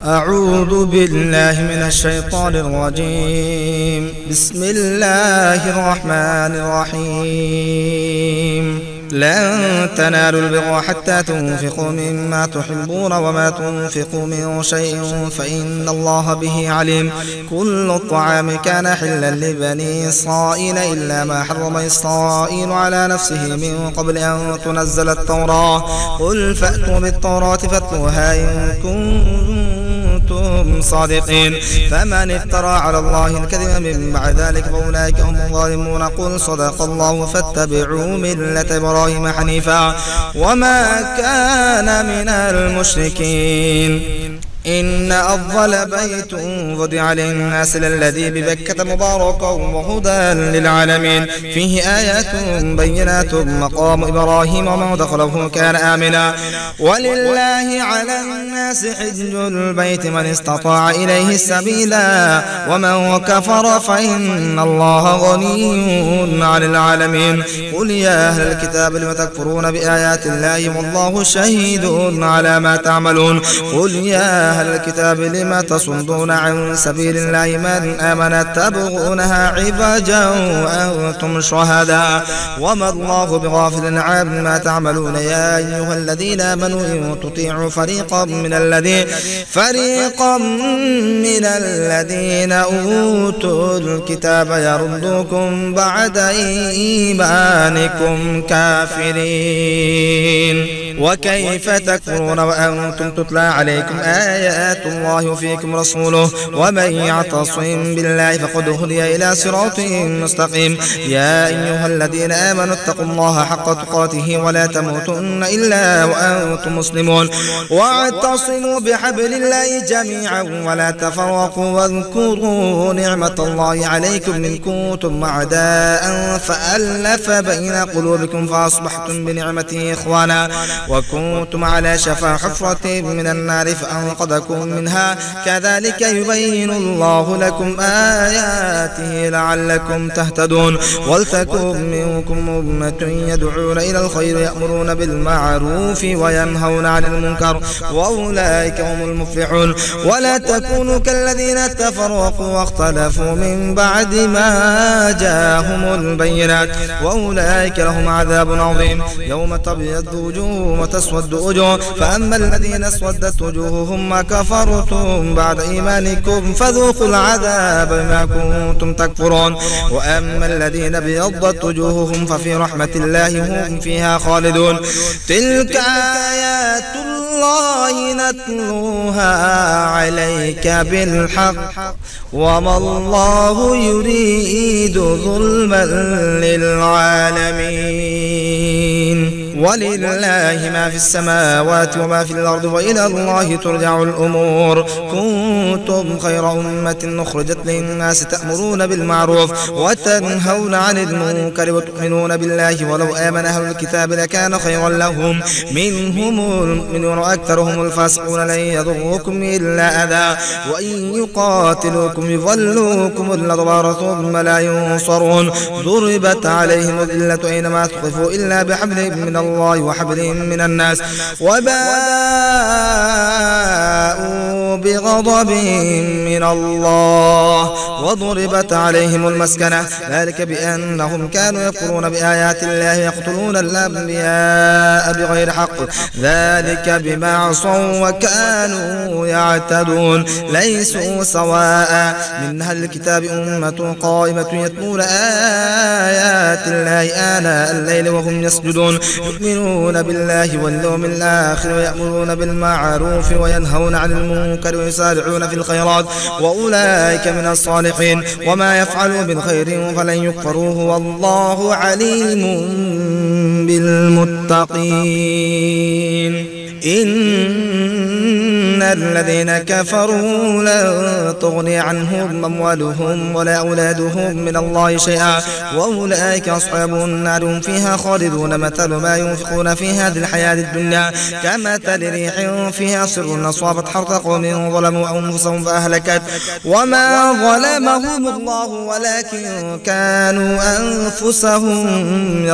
أعوذ بالله من الشيطان الرجيم. بسم الله الرحمن الرحيم. لن تنالوا البر حتى تنفقوا مما تحبون وما تنفقوا من شيء فإن الله به عليم. كل الطعام كان حلا لبني إسرائيل إلا ما حرم إسرائيل على نفسه من قبل أن تنزل التوراة. قل فأتوا بالتوراة فاتلوها إن كنتم صادقين. فمن افترى على الله الكذب من بعد ذلك فأولئك هم الظالمون. قل صدق الله فاتبعوا ملة إبراهيم حنيفا وما كان من المشركين. إن أفضل بيت وضع للناس للذي ببكة مباركا وهدى للعالمين فيه آيات بينات مقام إبراهيم ومن دخله كان آمنا. ولله على الناس حج البيت من استطاع إليه سبيلا ومن كفر فإن الله غني عن العالمين. قل يا أهل الكتاب لم تكفرون بآيات الله والله شهيد على ما تعملون. قل يا أهل الكتاب لما تصدون عن سبيل الله من آمن تبغونها عوجا وأنتم شهداء وما الله بغافل عما تعملون. يا أيها الذين آمنوا إن تطيعوا فريقا من الذين أوتوا الكتاب يردوكم بعد إيمانكم كافرين. وكيف تكفرون وأنتم تتلى عليكم آيات الله وفيكم رسوله ومن يعتصم بالله فقد هدي إلى صراط مستقيم. يا أيها الذين آمنوا اتقوا الله حق تقاته ولا تموتن إلا وأنتم مسلمون. واعتصموا بحبل الله جميعا ولا تفرقوا واذكروا نعمة الله عليكم إن كنتم أعداء فألف بين قلوبكم فأصبحتم بنعمته إخوانا وكنتم على شفا حفرة من النار فأنقذكم منها. كذلك يبين الله لكم آياته لعلكم تهتدون. ولتكن منكم أمة يدعون إلى الخير يأمرون بالمعروف وينهون عن المنكر وأولئك هم المفلحون. ولا تكونوا كالذين تفرقوا واختلفوا من بعد ما جاءهم البينات وأولئك لهم عذاب عظيم. يوم تبيض وجوه وتسود وجوه فأما الذين اسودت وجوههم ما كفرتم بعد إيمانكم فذوقوا العذاب بما كنتم تكفرون. وأما الذين ابيضت وجوههم ففي رحمة الله هم فيها خالدون. تلك آيات الله نتلوها عليك بالحق وما الله يريد ظلما للعالمين. ولله ما في السماوات وما في الأرض وإلى الله ترجع الأمور. كنتم خير أمة أخرجت للناس تأمرون بالمعروف وتنهون عن المنكر وتؤمنون بالله ولو آمن أهل الكتاب لكان خيرا لهم منهم المؤمنون وأكثرهم الفاسقون. لن يضروكم إلا أذى وإن يقاتلوكم يضلوكم الأدبار ثم لا ينصرون. ضربت عليهم الذلة أينما ثقفوا إلا بحبل من الله وحبل من الناس وباءوا بغضب من الله وضربت عليهم المسكنة ذلك بأنهم كانوا يكفرون بآيات الله يقتلون الأنبياء بغير حق ذلك بما عصوا وكانوا يعتدون. ليسوا سواء من أهل الكتاب أمة قائمة يتلون آيات الله آناء الليل وهم يسجدون يؤمنون بالله واليوم الآخر ويأمرون بالمعروف وينهون عن المنكر ويسارعون في الخيرات وأولئك من الصالحين. وما يفعلوا من خير فلن يكفروه والله عليم بالمتقين. إن الذين كفروا لن تغني عنهم أموالهم ولا أولادهم من الله شيئا وأولئك أصحاب النار هم فيها خالدون. مثل ما ينفقون في هذه الحياة الدنيا كمثل ريح فيها صر أصابت حرث قوم ظلموا أنفسهم فأهلكت وما ظلمهم الله ولكن كانوا أنفسهم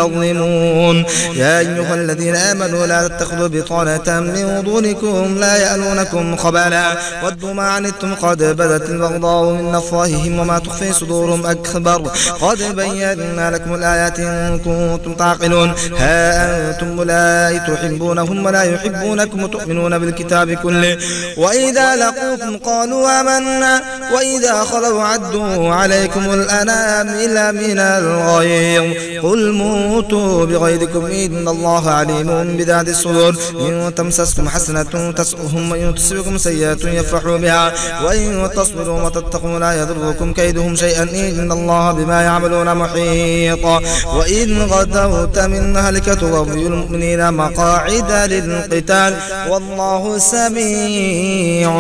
يظلمون. يا أيها الذين آمنوا لا تتخذوا بطانة من دونكم لا يألونكم يأتونكم خبالا ودوا ما عنتم قد بدت البغضاء من أفواههم وما تخفي صدورهم أكبر قد بينا لكم الآيات إن كنتم تعقلون ها أنتم أولئك تحبونهم ولا يحبونكم وتؤمنون بالكتاب كله وإذا لقوكم قالوا آمنا وإذا خلوا عدوا عليكم الأنامل من الغيظ قل موتوا بغيظكم إن الله عليم بذات الصدور إن تمسسكم حسنة تسؤهم وإن تصبكم سيئة يفرحوا بها وإن تصبروا وتتقوا لا يضركم كيدهم شيئا إن الله بما يعملون محيط وإن غدوت من أهلك تبوئ المؤمنين مقاعد للقتال والله سميع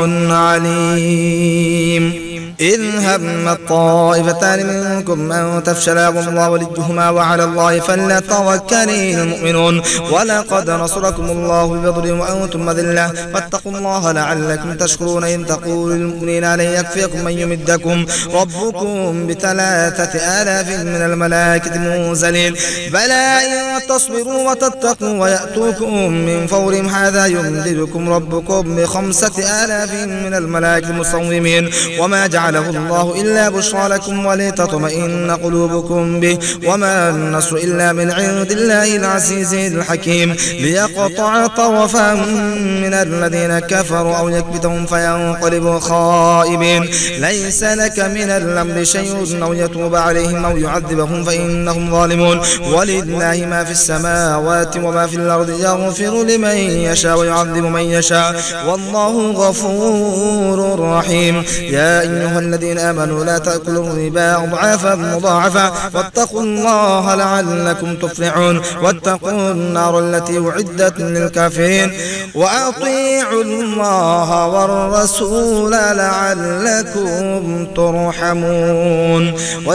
عليم إذ هم الطائفتان منكم أن تفشلا والله وليهما وعلى الله فليتوكل المؤمنون ولقد نصركم الله ببدر وأنتم أذلة فاتقوا الله لعلكم تشكرون إن تقولوا للمؤمنين لن يكفيكم من يمدكم ربكم ب3000 من الملائكة منزلين بلى إن تصبروا وتتقوا ويأتوكم من فورهم هذا يمددكم ربكم ب5000 من الملائكة المصومين وما جعله الله إلا بشرى لكم ولتطمئن قلوبكم به وما النصر إلا من عند الله العزيز الحكيم ليقطع طرفا من الذين كفروا أو يكبتهم فينقلبوا خائبين ليس لك من الأمر شيء أو يتوب عليهم أو يعذبهم فإنهم ظالمون ولله ما في السماوات وما في الأرض يغفر لمن يشاء ويعذب من يشاء والله غفور رحيم يا أيها الذين آمنوا لا تأكلوا الربا أضعافا مضاعفة واتقوا الله لعلكم تفلحون واتقوا النار التي أعدت للكافرين وأطيعوا الله والرسول لعلكم ترحمون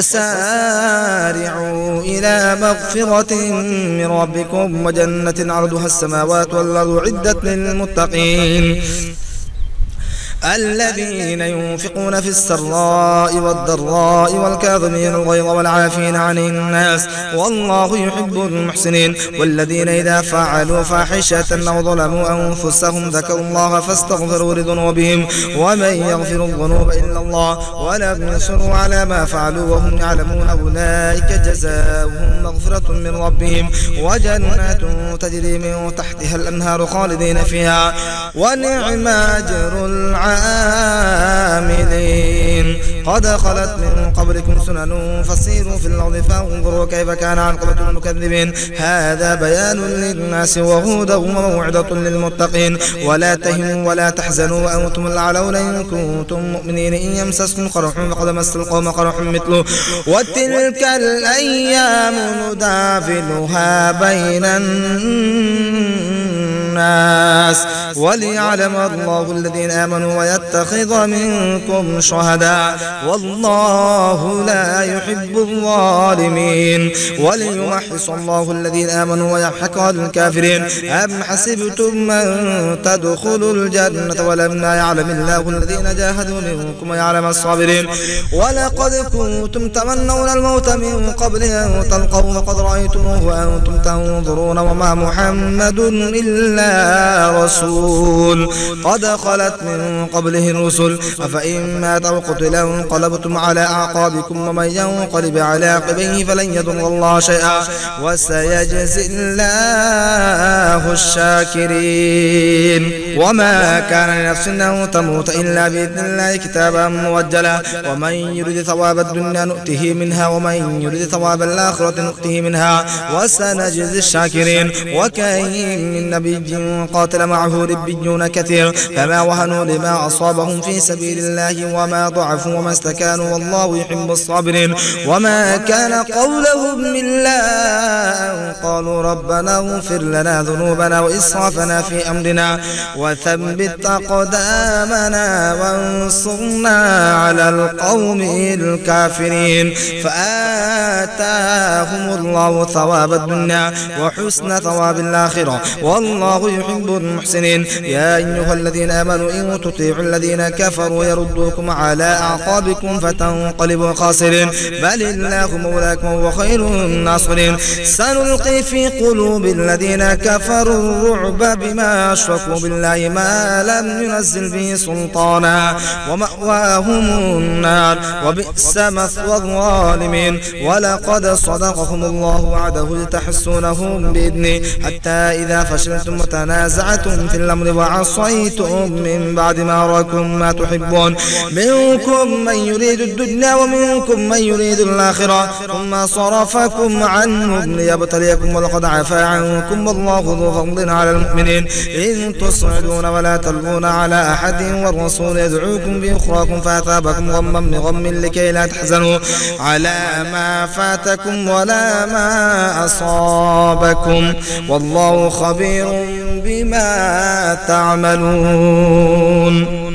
وسارعوا إلى مغفرة من ربكم وجنة عرضها السماوات والأرض أعدت للمتقين الذين ينفقون في السراء والضراء والكاظمين الغيظ والعافين عن الناس والله يحب المحسنين والذين إذا فعلوا فاحشة أو ظلموا أنفسهم ذكروا الله فاستغفروا لذنوبهم ومن يغفر الذنوب إلا الله ولم يصروا على ما فعلوا وهم يعلمون أولئك جزاؤهم مغفرة من ربهم وجنات تجري من تحتها الأنهار خالدين فيها ونعم أجر العاملين قد خلت من قبلكم سنن فسيروا في الأرض فانظروا كيف كان عاقبة المكذبين هذا بيان للناس وهدى وموعظة للمتقين ولا تهنوا ولا تحزنوا وأنتم الأعلون إن كنتم مؤمنين إن يمسسكم قرح فقد مس القوم قرح مثله وتلك الأيام نداولها بين الناس وليعلم الله الذين آمنوا ويتخذ منكم شهداء والله لا يحب الظالمين وليمحص الله الذين آمنوا ويمحق الكافرين أم حسبتم أن تدخلوا الجنة ولما يعلم الله الذين جاهدوا منكم ويعلم الصابرين ولقد كنتم تمنون الموت من قبل أن تلقوا فقد رأيتموه وأنتم تنظرون وما محمد إلا رسول قد خلت من قبله الرسل أفإن مات أو قتل انقلبتم على أعقابكم ومن ينقلب على عقبيه فلن يضر الله شيئا وسيجزي الله الشاكرين وما كان لنفس أن تموت إلا بإذن الله كتابا موجلا ومن يريد ثواب الدنيا نؤته منها ومن يريد ثواب الآخرة نؤته منها وسنجزي الشاكرين وكاين من نبي قاتل معه ربيون كثير فما وهنوا لما أصابهم في سبيل الله وما ضعفوا وما استكانوا والله يحب الصابرين وما كان قولهم إلا أن قالوا ربنا اغفر لنا ذنوبنا وإسرافنا في أمرنا وثبت أقدامنا وانصرنا على القوم الكافرين فآتاهم الله ثواب الدنيا وحسن ثواب الآخرة والله والله يحب المحسنين. يا أيها الذين آمنوا إن تطيعوا الذين كفروا يردوكم على أعقابكم فتنقلبوا خاسرين. بل الله مولاكم وهو خير الناصرين. سنلقي في قلوب الذين كفروا الرعب بما أشركوا بالله ما لم ينزل به سلطانا ومأواهم النار وبئس مثوى الظالمين. ولقد صدقكم الله وعده لتحسونهم بإذنه حتى إذا فشلتم وتنازعتم في الأمر وعصيتم من بعد ما أراكم ما تحبون منكم من يريد الدنيا ومنكم من يريد الآخرة ثم صرفكم عنهم ليبتليكم ولقد عفا عنكم والله ذو فضل على المؤمنين. إن تصعدون ولا تلقون على أحد والرسول يدعوكم بأخراكم فأثابكم غما بغم لكي لا تحزنوا على ما فاتكم ولا ما أصابكم والله خبير بما تعملون.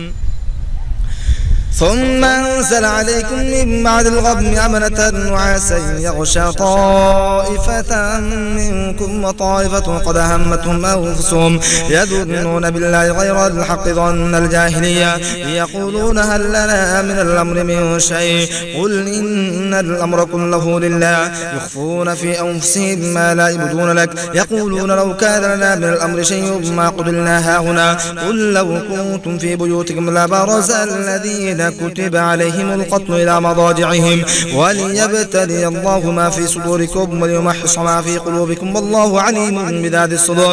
ثم أنزل عليكم من بعد الغم أمنة نعاسا يغشى طائفة منكم وطائفة قد همتهم أنفسهم يظنون بالله غير الحق ظن الجاهلية يقولون هل لنا من الأمر من شيء قل إن الأمر كله لله يخفون في أنفسهم ما لا يبدون لك يقولون لو كان لنا من الأمر شيء ما قتلنا هاهنا قل لو كنتم في بيوتكم لبرز الذين كتب عليهم القتل إلى مضاجعهم وليبتلي الله ما في صدوركم وليمحص ما في قلوبكم والله عليم بذات الصدور.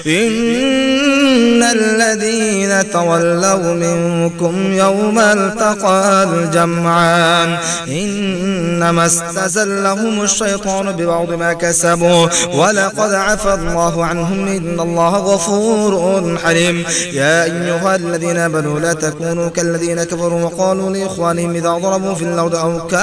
إن الذين تولوا منكم يوم التقى الجمعان إنما استزلهم الشيطان ببعض ما كسبوا ولقد عفى الله عنهم إن الله غفور حليم. يا أيها الذين آمنوا لا تكونوا كالذين كفروا وقالوا لإخوانهم إذا ضربوا في الأرض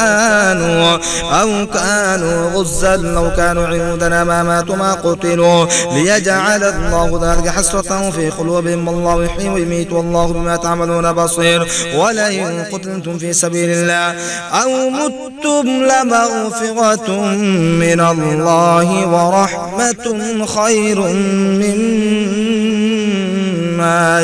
أو كانوا غزا لو كانوا عندنا ما ماتوا ما قتلوا ليجعل الله ذلك حسرة في قلوبهم والله يحيي ويميت والله بما تعملون بصير. ولئن قتلتم في سبيل الله أو متم لمغفرة من الله ورحمة خير مما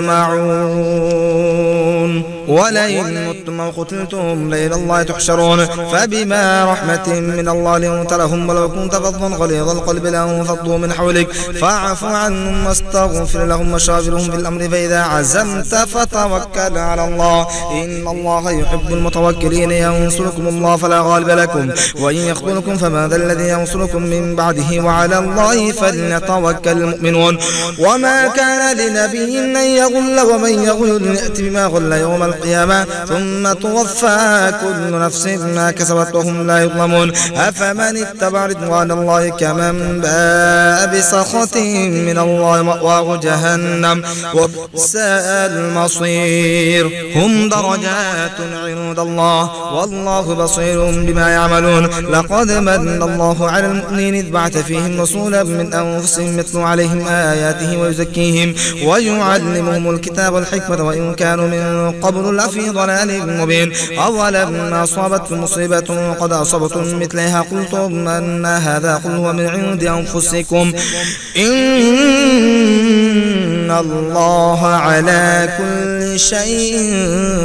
يجمعون. ولئن متم أو قتلتم لإلى الله تحشرون. فبما رحمة من الله لنت لهم ولو كنت فظا غليظ القلب لانفضوا من حولك فاعف عنهم واستغفر لهم وشاورهم في الأمر فإذا عزمت فتوكل على الله إن الله يحب المتوكلين. ينصركم الله فلا غالب لكم وإن يخذلكم فماذا الذي ينصركم من بعده وعلى الله فليتوكل المؤمنون. وما كان لنبي أن يغل ومن يغل يأتي بما غل يوم القيامة ثم توفى كل نفس ما كسبت وهم لا يظلمون. أفمن اتبع رضوان الله كمن باء بسخط من الله مأواه جهنم وبئس المصير. هم درجات عند الله والله بصير بما يعملون. لقد من الله على المؤمنين إذ بعث فيهم رسولا من أنفسهم يتلو عليهم آياته ويزكيهم ويعلمهم الكتاب والحكمة وإن كانوا من قبل لفي ضلال مبين. أولما أصابتكم مصيبة قد أصبتم مثلها قلتم أن هذا قل هو من عند أنفسكم إن الله على كل شيء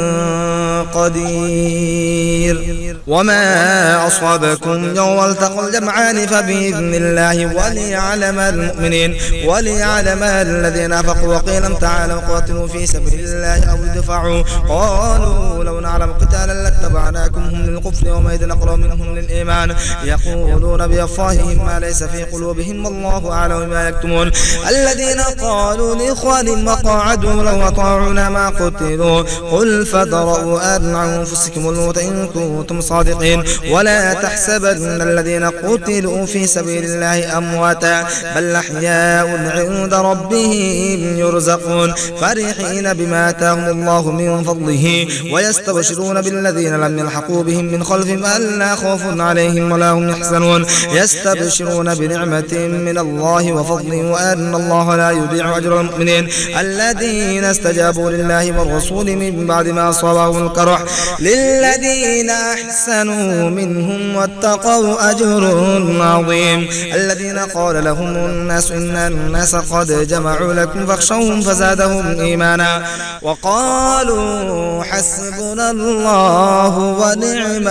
قدير. وما أصابكم يوم التقى الجمعان فبإذن الله وليعلم المؤمنين وليعلم الذين نافقوا وقيل تعالوا قاتلوا في سبيل الله أو ادفعوا قالوا لو نعلم قتالا لاتبعناكم هم للكفر ومئذ أقرب منهم للإيمان يقولون بأفواههم ما ليس في قلوبهم والله أعلم بما يكتمون. الذين قالوا لإخوانهم وقعدوا لو أطاعونا ما قتلوا قل فادرءوا عن أنفسكم الموت إن كنتم صادقين ولا تحسبن الذين قتلوا في سبيل الله أمواتا بل أحياء عند ربهم يرزقون فرحين بما آتاهم الله من فضله ويستبشرون بالذين لم يلحقوا بهم من خلفهم ألا خوف عليهم ولا هم يحزنون يستبشرون بنعمة من الله وفضل وأن الله لا يضيع أجر المؤمنين الذين استجابوا لله والرسول من بعد ما أصابهم القرح للذين أحسنوا منهم واتقوا أجر عظيم الذين قال لهم الناس إن الناس قد جمعوا لكم فاخشوهم فزادهم إيمانا وقالوا حسبنا الله ونعم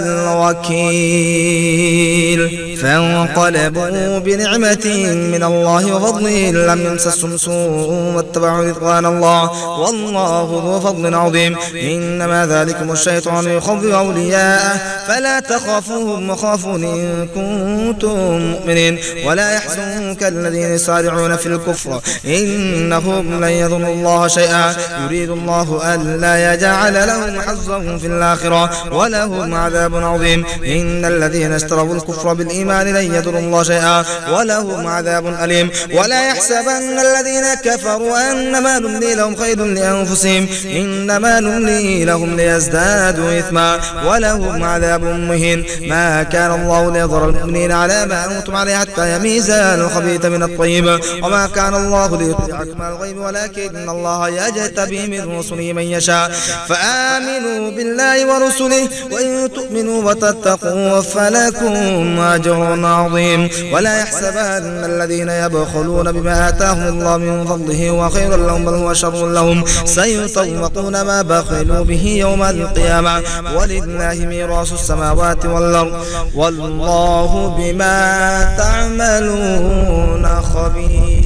الوكيل فانقلبوا بنعمة من الله وفضل لم يمسسهم سوء واتبعوا رضوان الله والله ذو فضل عظيم إنما ذلكم الشيطان يخوف أولياءه فلا تخافوهم وخافون إن كنتم مؤمنين ولا يحزنك الذين يسارعون في الكفر إنهم لن يضروا الله شيئا يريد الله ألا يجعل لهم حظا في الآخرة ولهم عذاب عظيم إن الذين اشتروا الكفر بالإيمان لن يضروا الله شيئا ولهم عذاب أليم ولا يحسبن الذين كفروا أنما نملي لهم خير لأنفسهم إنما نملي لهم ليزدادوا إثما ولهم عذاب مهين ما كان الله ليضر المؤمنين على ما أنتم عليه حتى يميز الخبيث من الطيب وما كان الله ليطلعكم على الغيب ولكن الله يجتبي من رسله من يشاء فآمنوا بالله ورسله وإن تؤمنوا وتتقوا فلكم أجر عظيم ولا يحسبن الذين يبخلون بما آتاهم الله من فضله وخير لهم بل هو شر لهم سيطوقون ما بخلوا به يوم القيامة ولله ميراث السماوات والأرض والله بما تعملون خبير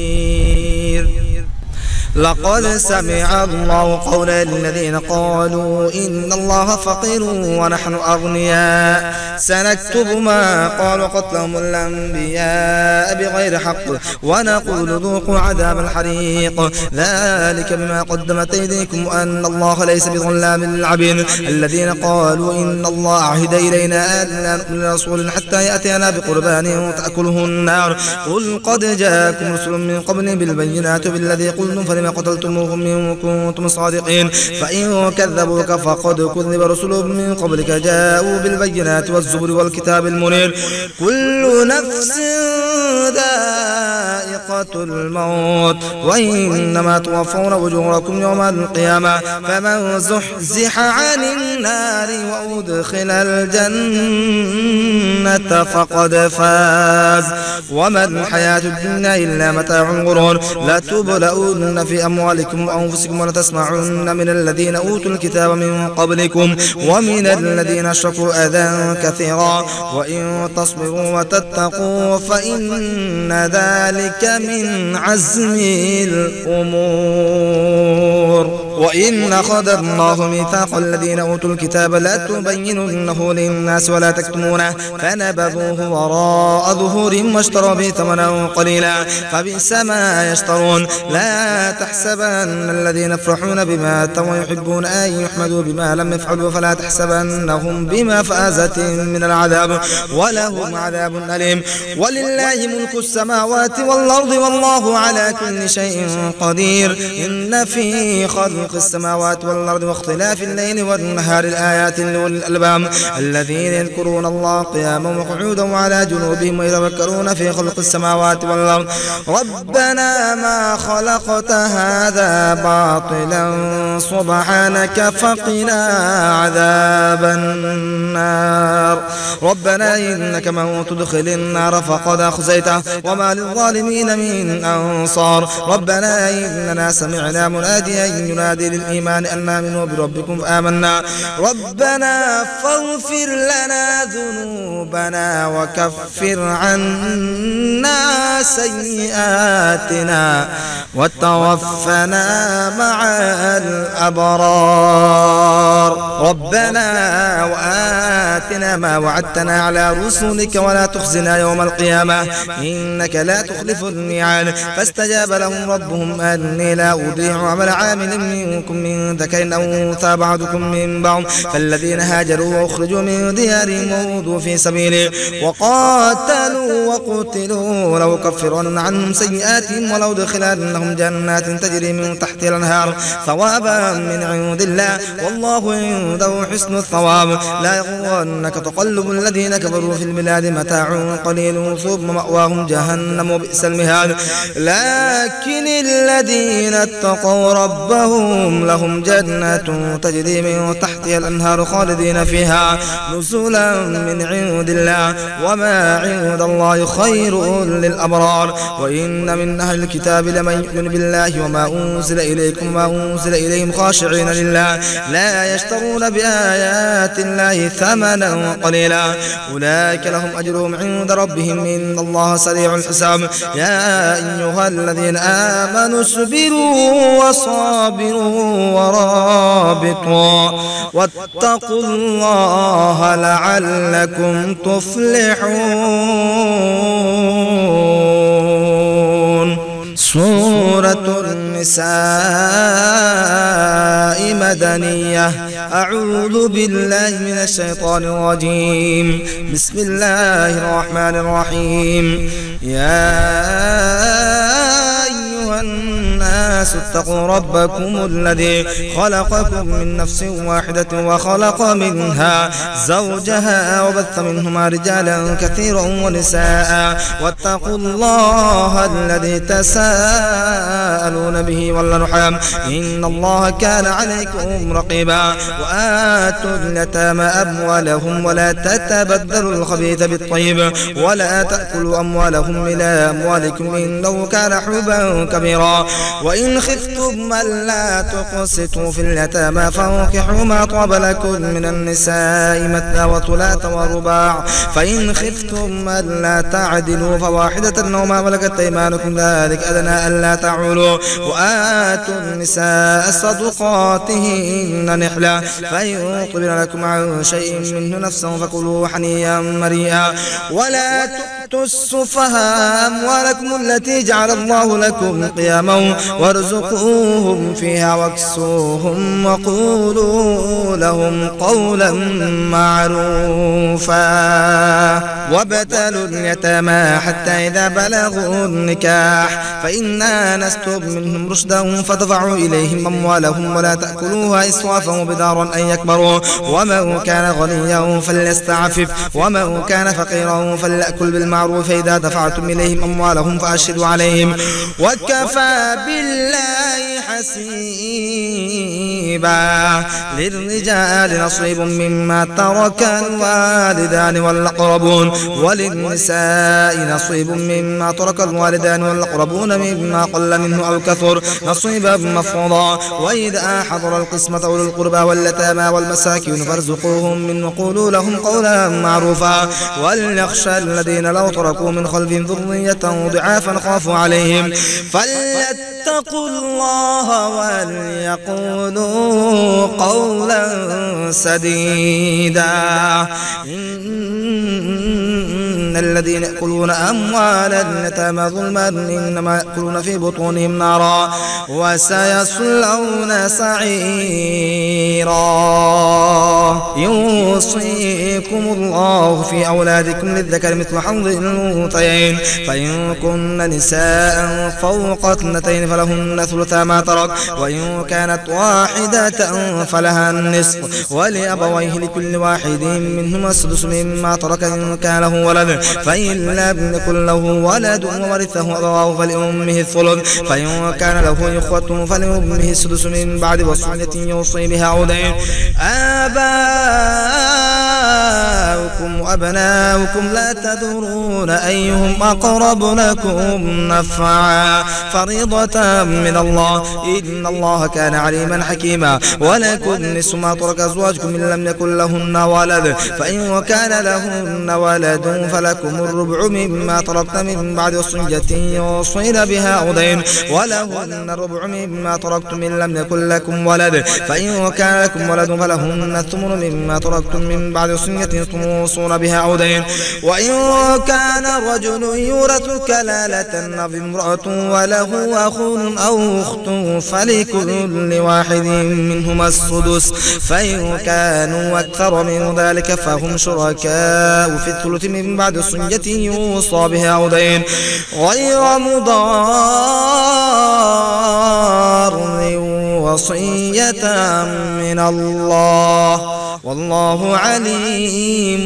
لقد سمع الله قول الذين قالوا إن الله فقير ونحن أغنياء سنكتب ما قالوا قتلهم الأنبياء بغير حق ونقول ذوقوا عذاب الحريق ذلك بما قدمت أيديكم وأن الله ليس بظلام للعبيد الذين قالوا إن الله عهد إلينا ألا نؤمن لرسول حتى يأتينا بقربان تأكله النار قل قد جاءكم رسل من قبل بالبينات بالذي قلتم فلما قتلتموهم إن كنتم صادقين فإن كذبوك فقد كذب رسل من قبلك جاءوا بالبينات والزبر والكتاب المنير كل نفس ذائقة الموت وإنما توفون أجوركم يوم القيامة فمن زحزح عن النار وأدخل الجنة فقد فاز وما الحياة الدنيا إلا متاع الغرور لتبلؤن في أموالكم وأنفسكم ولتسمعن من الذين أوتوا الكتاب من قبلكم ومن الذين أشركوا أذى كثيرا وإن تصبروا وتتقوا فإن ذلك من عزم الأمور وإن أخذ الله ميثاق الذين أوتوا الكتاب لا تبيننه للناس ولا تكتمونه فنبذوه وراء ظهورهم واشتروا به ثمنا قليلا فبئس ما يشترون لا تحسبن الذين يفرحون بما أتوا ويحبون أن يحمدوا بما لم يفعلوا فلا تحسبنهم بمفازة من العذاب ولهم عذاب أليم ولله ملك السماوات والأرض والله على كل شيء قدير إن في خلق السماوات والأرض واختلاف الليل والنهار الآيات لأولي الألباب الذين يذكرون الله قياما وقعودا وعلى جنوبهم ويتفكرون في خلق السماوات والأرض ربنا ما خلقت هذا باطلا سبحانك فقنا عذاب النار ربنا إنك من تدخل النار فقد أخزيته وما للظالمين من أنصار ربنا إننا سمعنا مناديا ينادي للإيمان أن آمنوا بربكم آمنا ربنا فاغفر لنا ذنوبنا وكفر عنا سيئاتنا وتوفنا مع الأبرار ربنا وآتنا ما وعدتنا على رسلك ولا تخزنا يوم القيامة إنك لا تخلف الميعاد فاستجاب لهم ربهم أني لا أضيع عمل عامل منكم من ذكر أو أنثى بعضكم من بعض فالذين هاجروا وأخرجوا من ديارهم وأوذوا في سبيلي وقاتلوا وقتلوا لو ولأكفرن عنهم سيئاتهم ولأدخلنهم جنات تجري من تحتها الأنهار ثوابا من عند الله والله عنده حسن الثواب. لا يغرنك تقلب الذين كفروا في البلاد متاع قليل ثم مأواهم جهنم وبئس المهاد. لكن الذين اتقوا ربهم لهم جنات تجري من تحتها الأنهار خالدين فيها نزلا من عند الله وما عند الله خير للأبرار. وإن من أهل الكتاب لمن يؤمن بالله وما أنزل إليكم وما أنزل إليهم خاشعين لله لا يشترون بآيات الله ثمنا قليلا أولئك لهم أجرهم عند ربهم إن الله سريع الحساب. يا أيها الذين آمنوا اصبروا وصابروا ورابطوا واتقوا الله لعلكم تفلحون. سورة النساء مدنية. أعوذ بالله من الشيطان الرجيم. بسم الله الرحمن الرحيم. يا أيها الناس اتقوا ربكم الذي خلقكم من نفس واحدة وخلق منها زوجها وبث منهما رجالا كثيرا ونساء واتقوا الله الذي تساءلون به والأرحام إن الله كان عليكم رقيبا. وآتوا اليتامى أموالهم ولا تتبدلوا الخبيث بالطيب ولا تأكلوا أموالهم إلى أموالكم إنه كان حبا كبيرا. وإن خفتم ألا تقسطوا في اليتامى فانكحوا ما طاب لكم من النساء مثنى وثلاث ورباع فإن خفتم ألا تعدلوا فواحدة أو ما ملكت أيمانكم ذلك أدنى ألا تعولوا. وآتوا النساء صدقاتهن نحلة فإن طبن لكم عن شيء منه نفسا فكلوا حنيا مريئا. ولا تؤتوا السفهاء أموالكم التي جعل الله لكم قياما وارزقوهم فيها واكسوهم وقولوا لهم قولا معروفا. وابتلوا اليتامى حتى إذا بلغوا النكاح فإن آنستم منهم رشدا فدفعوا إليهم أموالهم ولا تأكلوها إسرافا وبدارا أن يكبروا. ومن كان غنيا فليستعفف ومن كان فقيرا فليأكل بالمعروف فإذا دفعتم إليهم أموالهم فأشهدوا عليهم وكفى بالله حسيبا. للرجال نصيب مما ترك الوالدان والأقربون وللنساء نصيب مما ترك الوالدان والأقربون مما قل منه أو كثر نصيبا مفروضا. وإذا حضر القسمة أولو القربى واليتامى والمساكين فارزقوهم منه وقولوا لهم قولا معروفا. وليخشى الذين لو تركوا من خلفهم ذرية ضعافا خافوا عليهم فليتقوا الله وليقولوا قولا سديدا. إن الذين يأكلون أموال اليتامى ظلما إنما يأكلون في بطونهم نارا وسيصلون سعيرا. يوصيكم الله في أولادكم للذكر مثل حظ الأنثيين فإن كن نساء فوق اثنتين فلهن ثلثا ما ترك وإن كانت واحدة فلها النصف ولأبويه لكل واحد منهما السدس مما ترك إن كان له ولد فإن لم يكن له ولد وورثه أبواه فلأمه الثلث فإن كان له إخوة فلأمه السدس من بعد وصية يوصي بها أو دين. آباؤكم وأبناؤكم لا تدرون أيهم أقرب لكم نفعا فريضة من الله إن الله كان عليما حكيما. ولكم نصف ما ترك أزواجكم إن لم يكن لهن ولد فإن كان لهن ولد فلكم الربع مما تركن من بعد وصية يوصين بها أو دين ولهن الربع مما تركتم إن لم يكن لكم ولد فإن كان لكم ولد فلهن الثمن مما تركتم من بعد وصية سنية توصون بها أو دين. وإن كان رجل يورث كلالة أو امرأة وله أخ أو أخت فلكل واحد منهما السدس، فإن كانوا أكثر من ذلك فهم شركاء في الثلث من بعد صنية يوصى بها أو دين غير مضار، وصية من الله والله عليم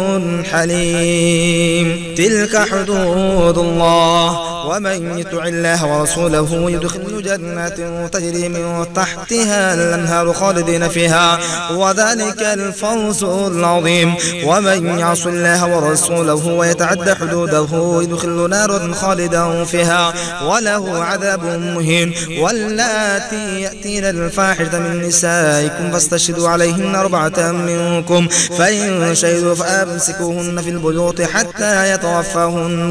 حليم. تلك حدود الله، ومن يطع الله ورسوله يدخل جنات تجري من تحتها الأنهار خالدين فيها وذلك الفوز العظيم. ومن يعص الله ورسوله ويتعدى حدوده يدخل نارا خالدا فيها وله عذاب مهين. واللاتي يأتين الفاحشة من نسائكم فاستشهدوا عليهن 4 منكم، فإن شهدوا فأمسكوهن في البيوت حتى يتوفاهن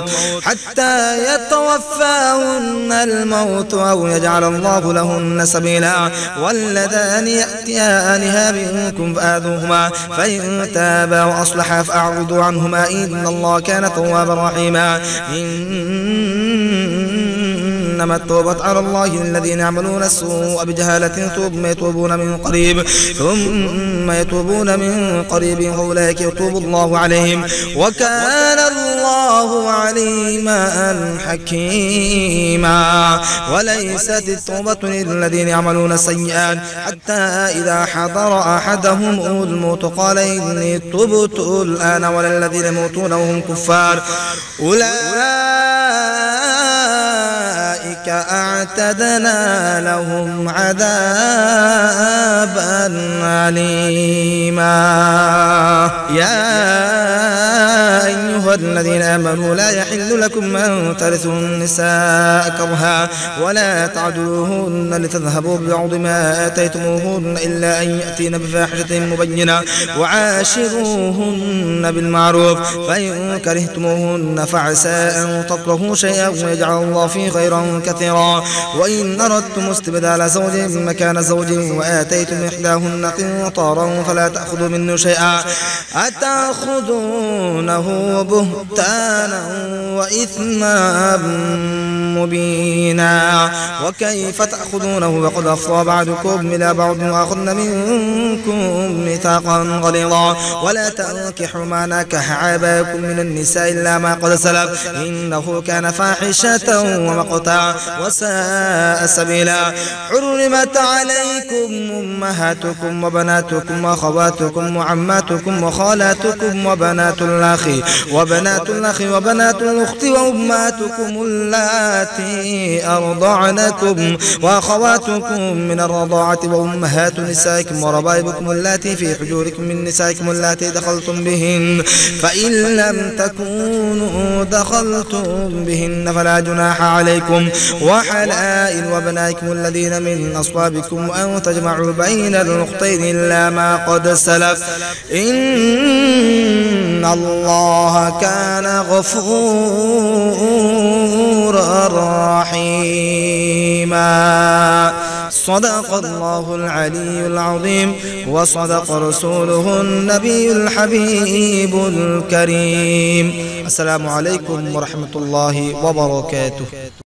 الموت أو يجعل الله لهن سبيلا. واللذان يأتيانها منكم فآذوهما، فإن تابا وأصلحا فأعرضوا عنهما إن الله كان توابا رحيما. إنما التوبة على الله الذين يعملون السوء بجهالة ثم يتوبون من قريب فأولئك يتوب الله عليهم وكان الله عليما حكيما. وليست التوبة للذين يعملون السيئات حتى إذا حضر أحدهم الموت قال إني تبت الآن، ولا الذين يموتون وهم كفار أولئك أعتدنا لهم عذابا أليما. يا أيها الذين آمنوا لا يحل لكم أن ترثوا النساء كرها ولا تعدلوهن لتذهبوا ببعض ما آتيتموهن إلا أن يأتين بفاحشة مبينة وعاشروهن بالمعروف، فإن كرهتموهن فعسى أن تكرهوا شيئا ويجعل الله فيه خيرا كثيرا. وإن أردتم استبدال زوج مكان زوج وآتيتم إحداهن قنطارا فلا تأخذوا منه شيئا أتأخذونه بهتانا وإثما مبينا. وكيف تأخذونه وقد أفضى بعضكم إلى بعض وأخذن منكم ميثاقا غليظا. ولا تنكحوا ما نكح آباؤكم من النساء إلا ما قد سلف إنه كان فاحشة ومقتا وساء سبيلا. حرمت عليكم أمهاتكم وبناتكم وأخواتكم وعماتكم وخالاتكم وبنات الأخ وبنات الأخت وأمهاتكم اللاتي أرضعنكم وأخواتكم من الرضاعة وأمهات نسائكم وربائبكم اللاتي في حجوركم من نسائكم اللاتي دخلتم بهن، فإن لم تكونوا دخلتم بهن فلا جناح عليكم. وحلائل وبنائكم الذين من أصلابكم أن تجمعوا بين الأختين إلا ما قد سلف إن الله كان غفورا رحيما. صدق الله العلي العظيم وصدق رسوله النبي الحبيب الكريم. السلام عليكم ورحمة الله وبركاته.